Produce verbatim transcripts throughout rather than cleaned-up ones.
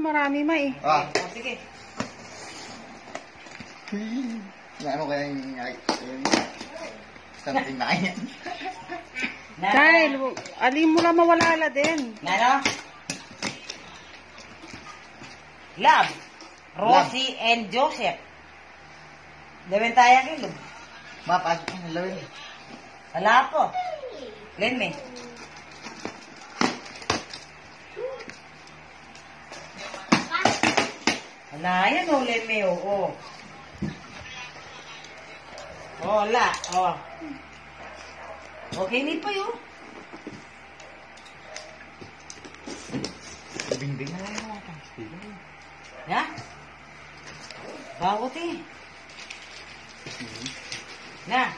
marami ma eh. Ah. Oh, sige. Na ano kaya yung yung something na yan. Kyle, alin mo lang mawala din. Nano? Love. Rosie and Joseph. Dawin tayo kilo. Mapag ang lawin. Wala po. Len me. Wala yan o, len me o. Oh. Oh, wala. Oh. Okay ni pa yun. Bing-bing na lang naman. Ya? Bakit eh? Na.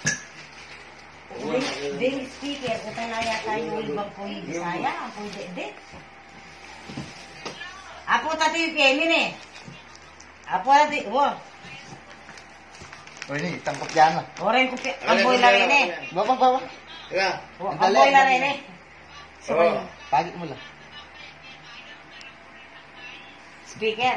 Ding speaker, kung na yata yung ibang po yung Bisaya, ang po hindi. Apo tati yung Kemin eh. Apo tati, wow. O ini, tampok dyan lah. Orang ko, amboy na rin eh. Bawa, bawa. Ya. Amboy na rin eh. Oh. Pagit mo lang. Speaker.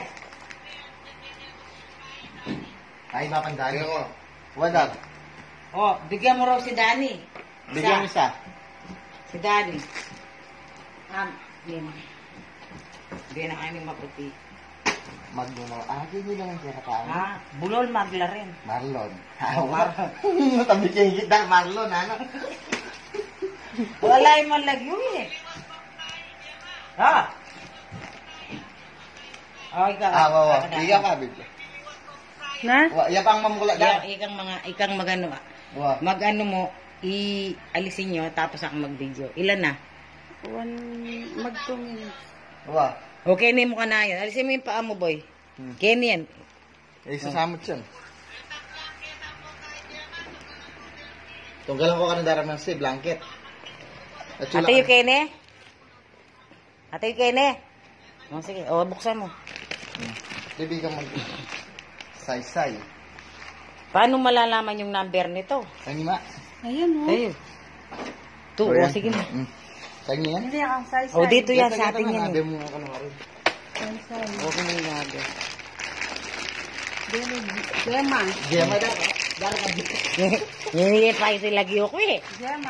Ay, mapandaan. Tingnan mo. Wala. Oh, bigyan mo raw si Danny. Bigyan mo isa. Si Danny. Um, yun. Bigyan na kami maputi. Magbuno. Ah, hindi lang ang kira kaan. Ha? Bulol magla rin. Marlon. Oh, Marlon. Tabi kayo kita, Marlon, ano? Wala yung malagyo eh. Ha? Oh, ikaw. Ah, wawa. Bigyan ka, bigyan. Na? Wa, iya pang mamula Ikang, dyan. ikang mga, ikang magano, Wa. mag-ano mo, i-alisin nyo, tapos ako mag-video. Ilan na? One, mag two minutes. Wa. Okay, ni mo ka na yan. Alisin mo yung paa mo, boy. Hmm. Kenny yan. Eh, sasamot yan. Tunggalan ko ka ng daramang si blanket. At Ate yung Kenny? Ate yung Kenny? O, sige. O, buksan mo. Hindi ka mag... Say-say. Paano malalaman yung number nito? Ay, ma. Ayun oh. Ayun. Two, o, sige na. Hmm. Say niya yan? Hindi ang size. O, dito yan Ito, sa ito, atin yan. Nabi eh. mo ako naman rin. Huwag mo yung nabi. Gemma. Gemma daw. Dari ka dito. Hindi pa ito lagi ako eh. Gemma.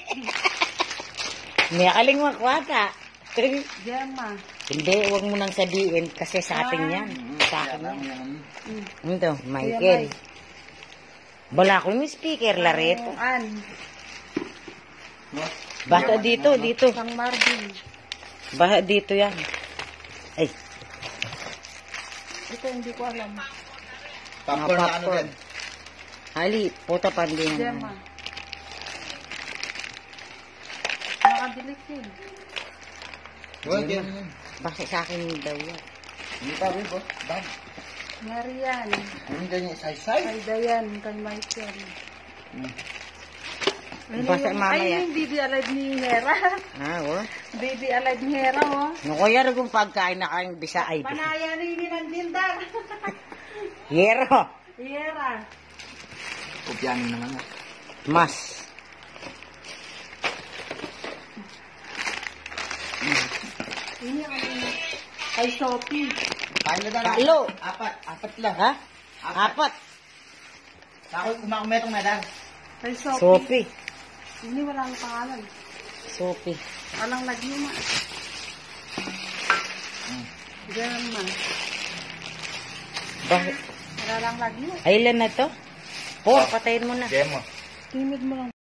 May akaling makwata. Gemma. Hindi, huwag mo nang sabihin kasi sa atin yan. Sa akin yan. Mm. Ito, Michael. Bala ko yung speaker, Lareto. An. Basta dito, dito. Sang Marvin. Baha dito yan. Ay, Ito hindi ko alam. Popcorn na ano popcorn. din. hali, puta panding. Gemma. Nakadilik yun. Well, yan yan. Bakit sa akin daw yan? Hindi pa rin po. Bag. Marian. Hindi ganyan say-say. Kay Dayan. Kay Michael. Hmm. Ay, Basta yung- mamaya. Ay, yung baby alive ni Hera. Ah, oh. Baby alive ni Hera, oh. Nung kaya rin kung pagkain na kayong bisa ay. Panaya rin ng dindar. Hero. Hera. Kopyanin naman na. Mas. Ini ang kay Sophie. Kain na daw. Talo. Apat. Apat lang. Ha? Apat. Ako kumakumetong na daw. Kay Sophie. Sophie. Ini walang pangalan. Sophie. Walang nagyuma. Gemma. Bakit? Wala lang nagyuma. Ay, ilan na to? Four, patayin mo na. Demo. Timid mo lang.